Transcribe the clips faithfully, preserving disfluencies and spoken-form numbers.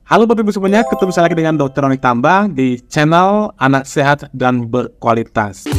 Halo Bapak Ibu semuanya, ketemu saya lagi dengan Dokter Roni Tambang di channel Anak Sehat dan Berkualitas.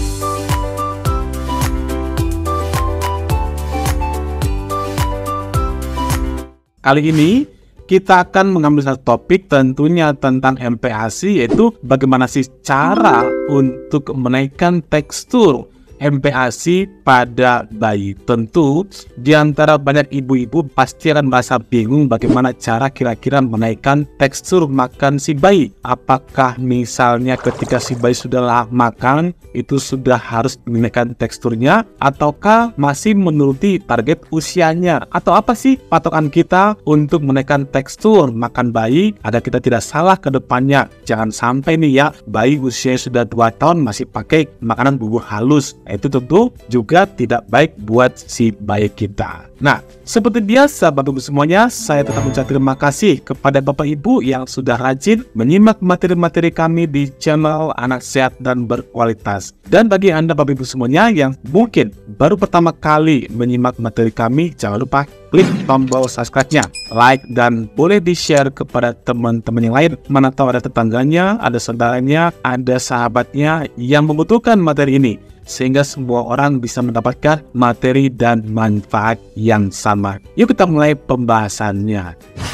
Kali ini kita akan mengambil satu topik tentunya tentang M P A S I, yaitu bagaimana sih cara untuk menaikkan tekstur M P A S I pada bayi. Tentu di antara banyak ibu-ibu pasti akan merasa bingung bagaimana cara kira-kira menaikkan tekstur makan si bayi. Apakah misalnya ketika si bayi sudah makan itu sudah harus dinaikkan teksturnya, ataukah masih menuruti target usianya, atau apa sih patokan kita untuk menaikkan tekstur makan bayi agar kita tidak salah ke depannya. Jangan sampai nih ya, bayi usianya sudah dua tahun masih pakai makanan bubur halus. Itu tentu juga tidak baik buat si bayi kita. Nah, seperti biasa Bapak Ibu semuanya, saya tetap mengucapkan terima kasih kepada Bapak Ibu yang sudah rajin menyimak materi-materi kami di channel Anak Sehat dan Berkualitas. Dan bagi Anda Bapak Ibu semuanya yang mungkin baru pertama kali menyimak materi kami, jangan lupa klik tombol subscribe-nya, like, dan boleh di-share kepada teman-teman yang lain. Mana tahu ada tetangganya, ada saudaranya, ada sahabatnya yang membutuhkan materi ini, sehingga semua orang bisa mendapatkan materi dan manfaat yang sama. Yuk kita mulai pembahasannya.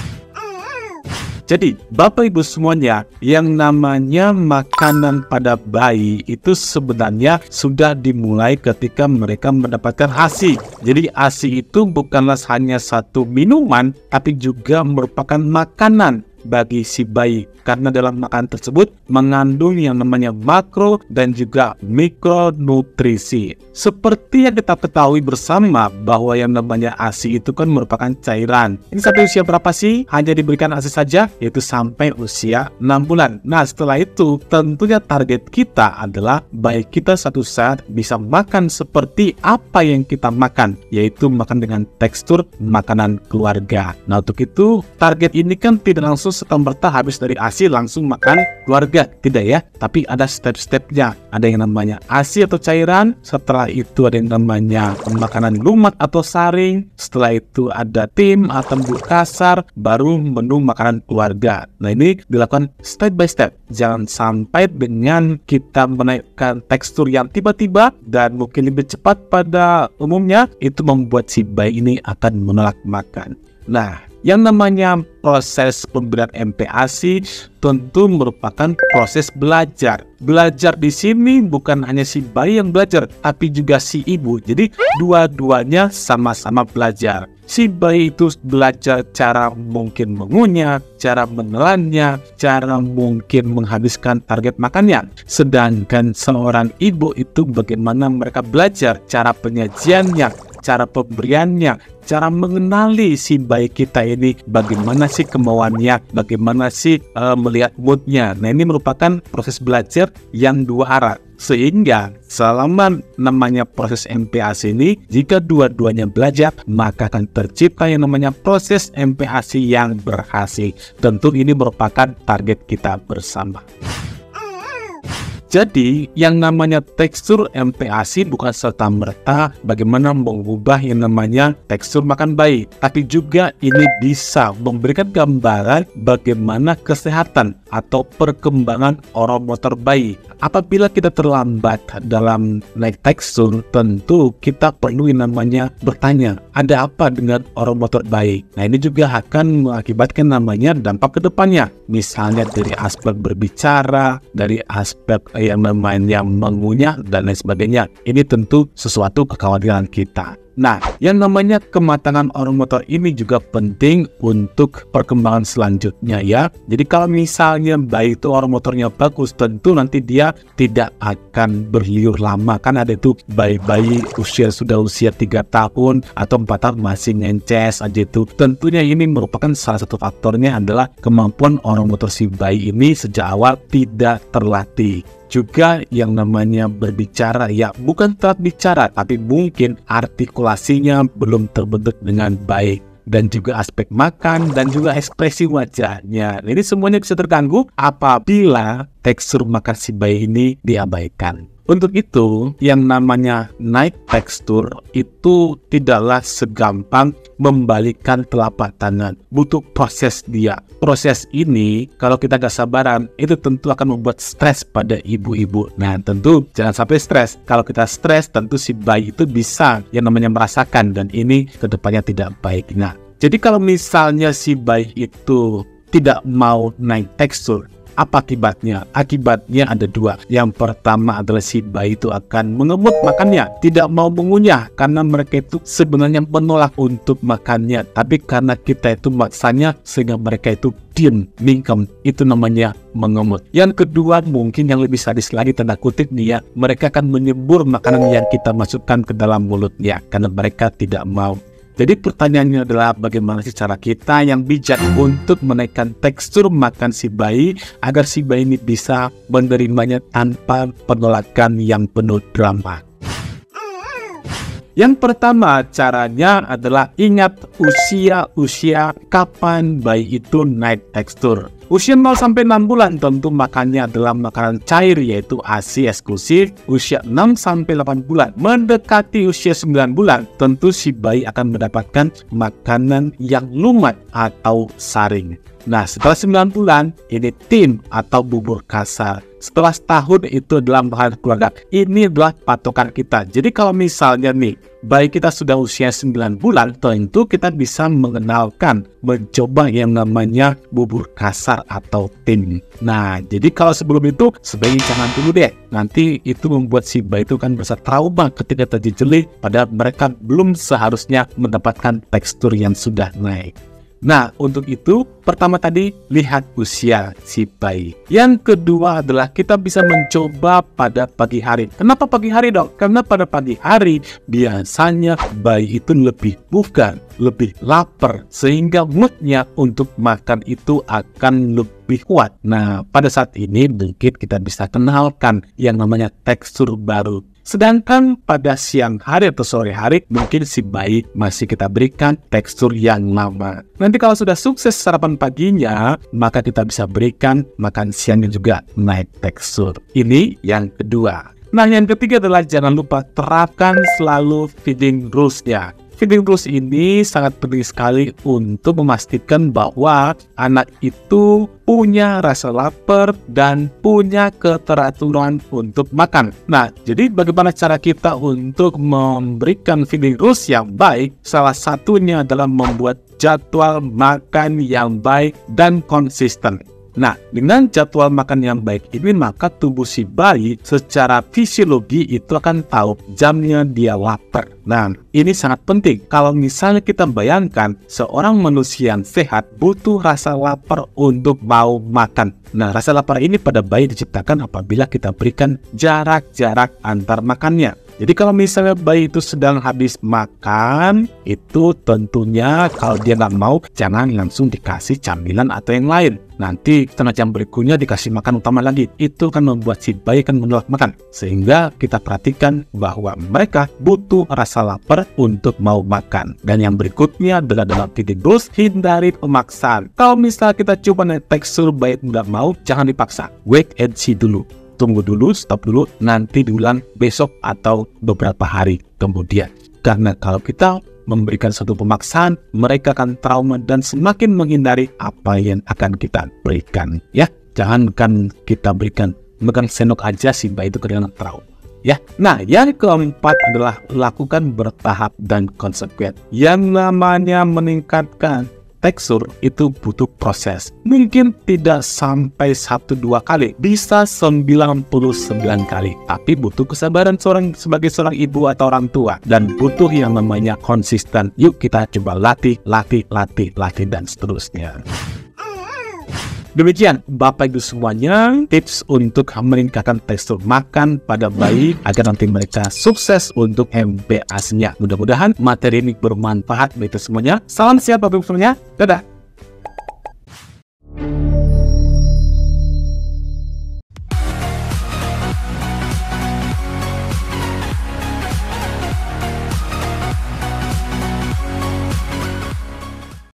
Jadi, Bapak Ibu semuanya, yang namanya makanan pada bayi itu sebenarnya sudah dimulai ketika mereka mendapatkan ASI. Jadi, ASI itu bukanlah hanya satu minuman, tapi juga merupakan makanan bagi si bayi, karena dalam makanan tersebut mengandung yang namanya makro dan juga mikronutrisi. Seperti yang kita ketahui bersama bahwa yang namanya ASI itu kan merupakan cairan. Ini sampai usia berapa sih? Hanya diberikan ASI saja, yaitu sampai usia enam bulan. Nah, setelah itu tentunya target kita adalah bayi kita satu saat bisa makan seperti apa yang kita makan, yaitu makan dengan tekstur makanan keluarga. Nah, untuk itu target ini kan tidak langsung serta-merta habis dari ASI langsung makan keluarga, tidak ya, tapi ada step-stepnya. Ada yang namanya ASI atau cairan, setelah itu ada yang namanya makanan lumat atau saring, setelah itu ada tim atau bubur kasar, baru menu makanan keluarga. Nah, ini dilakukan step by step, jangan sampai dengan kita menaikkan tekstur yang tiba-tiba dan mungkin lebih cepat pada umumnya, itu membuat si bayi ini akan menolak makan. Nah, yang namanya proses pemberian M P A S I tentu merupakan proses belajar. Belajar di sini bukan hanya si bayi yang belajar, tapi juga si ibu. Jadi dua-duanya sama-sama belajar. Si bayi itu belajar cara mungkin mengunyah, cara menelannya, cara mungkin menghabiskan target makannya. Sedangkan seorang ibu itu bagaimana mereka belajar cara penyajiannya, cara pemberiannya, cara mengenali si bayi kita ini, bagaimana sih kemauannya, bagaimana sih uh, melihat moodnya. Nah, ini merupakan proses belajar yang dua arah. Sehingga selama namanya proses M P A S I ini, jika dua-duanya belajar, maka akan tercipta yang namanya proses M P A S I yang berhasil. Tentu ini merupakan target kita bersama. Jadi, yang namanya tekstur M P A S I bukan serta-merta bagaimana mengubah yang namanya tekstur makan bayi, tapi juga ini bisa memberikan gambaran bagaimana kesehatan atau perkembangan oromotor bayi. Apabila kita terlambat dalam naik tekstur, tentu kita perlu yang namanya bertanya, ada apa dengan oromotor bayi? Nah, ini juga akan mengakibatkan namanya dampak ke depannya. Misalnya dari aspek berbicara, dari aspek yang namanya mengunyah, dan lain sebagainya. Ini tentu sesuatu kekhawatiran kita. Nah, yang namanya kematangan oromotor ini juga penting untuk perkembangan selanjutnya ya. Jadi kalau misalnya bayi itu oromotornya bagus, tentu nanti dia tidak akan berliur lama. Kan ada itu bayi-bayi usia sudah usia tiga tahun atau empat tahun masih nyences aja itu. Tentunya ini merupakan salah satu faktornya adalah kemampuan oromotor si bayi ini sejak awal tidak terlatih. Juga yang namanya berbicara, ya bukan telat bicara, tapi mungkin artikulasinya belum terbentuk dengan baik. Dan juga aspek makan dan juga ekspresi wajahnya. Ini semuanya bisa terganggu apabila tekstur makan si bayi ini diabaikan. Untuk itu, yang namanya naik tekstur itu tidaklah segampang membalikkan telapak tangan. Butuh proses dia. Proses ini, kalau kita gak sabaran, itu tentu akan membuat stres pada ibu-ibu. Nah, tentu jangan sampai stres. Kalau kita stres, tentu si bayi itu bisa yang namanya merasakan, dan ini kedepannya tidak baik. Nah, jadi kalau misalnya si bayi itu tidak mau naik tekstur, apa akibatnya? Akibatnya ada dua. Yang pertama adalah si bayi itu akan mengemut makannya, tidak mau mengunyah, karena mereka itu sebenarnya menolak untuk makannya. Tapi karena kita itu maksanya, sehingga mereka itu diam, mingkem. Itu namanya mengemut. Yang kedua, mungkin yang lebih sadis lagi, tanda kutip nih ya, mereka akan menyembur makanan yang kita masukkan ke dalam mulutnya, karena mereka tidak mau. Jadi pertanyaannya adalah bagaimana sih cara kita yang bijak untuk menaikkan tekstur makan si bayi agar si bayi ini bisa menerimanya tanpa penolakan yang penuh drama. Yang pertama caranya adalah ingat usia-usia kapan bayi itu naik tekstur. Usia nol sampai enam bulan tentu makannya adalah makanan cair yaitu A S I eksklusif. Usia enam sampai delapan bulan mendekati usia sembilan bulan tentu si bayi akan mendapatkan makanan yang lumat atau saring. Nah, setelah sembilan bulan ini tim atau bubur kasar. Setelah setahun itu adalah makanan keluarga. Ini adalah patokan kita. Jadi kalau misalnya nih bayi kita sudah usia sembilan bulan, tentu kita bisa mengenalkan, mencoba yang namanya bubur kasar atau tim. Nah, jadi kalau sebelum itu sebaiknya jangan dulu deh. Nanti itu membuat si bayi itu kan merasa trauma ketika terjejeli, padahal mereka belum seharusnya mendapatkan tekstur yang sudah naik. Nah, untuk itu, pertama tadi, lihat usia si bayi. Yang kedua adalah kita bisa mencoba pada pagi hari. Kenapa pagi hari, dok? Karena pada pagi hari, biasanya bayi itu lebih bugar, lebih lapar, sehingga moodnya untuk makan itu akan lebih kuat. Nah, pada saat ini mungkin kita bisa kenalkan yang namanya tekstur baru. Sedangkan pada siang hari atau sore hari, mungkin si bayi masih kita berikan tekstur yang lama. Nanti kalau sudah sukses sarapan paginya, maka kita bisa berikan makan siangnya juga naik tekstur. Ini yang kedua. Nah, yang ketiga adalah jangan lupa terapkan selalu feeding rules-nya. Feeding rules ini sangat penting sekali untuk memastikan bahwa anak itu punya rasa lapar dan punya keteraturan untuk makan. Nah, jadi bagaimana cara kita untuk memberikan feeding rules yang baik? Salah satunya adalah membuat jadwal makan yang baik dan konsisten. Nah, dengan jadwal makan yang baik ini, maka tubuh si bayi secara fisiologi itu akan tahu jamnya dia lapar. Nah, ini sangat penting. Kalau misalnya kita bayangkan seorang manusia yang sehat butuh rasa lapar untuk mau makan. Nah, rasa lapar ini pada bayi diciptakan apabila kita berikan jarak-jarak antar makannya. Jadi kalau misalnya bayi itu sedang habis makan, itu tentunya kalau dia nggak mau, jangan langsung dikasih camilan atau yang lain. Nanti setengah jam berikutnya dikasih makan utama lagi. Itu kan membuat si bayi kan menolak makan. Sehingga kita perhatikan bahwa mereka butuh rasa lapar untuk mau makan. Dan yang berikutnya adalah dalam feeding rules, hindari pemaksaan. Kalau misalnya kita coba naik tekstur bayi nggak mau, jangan dipaksa. Wait and see dulu. Tunggu dulu, stop dulu, nanti diulang besok atau beberapa hari kemudian. Karena kalau kita memberikan satu pemaksaan, mereka akan trauma dan semakin menghindari apa yang akan kita berikan. Ya, jangankan kita berikan, megang sendok aja si bayi itu kadang trauma. Ya, nah yang keempat adalah lakukan bertahap dan konsekuen. Yang namanya meningkatkan tekstur itu butuh proses. Mungkin tidak sampai satu dua kali, bisa sembilan puluh sembilan kali. Tapi butuh kesabaran seorang sebagai seorang ibu atau orang tua, dan butuh yang namanya konsisten. Yuk kita coba latih, latih, latih, latih dan seterusnya. Demikian Bapak Ibu semuanya, tips untuk meningkatkan tekstur makan pada bayi agar nanti mereka sukses untuk M B A S-nya. Mudah-mudahan materi ini bermanfaat bagi semuanya. Salam sehat Bapak Ibu semuanya. Dadah.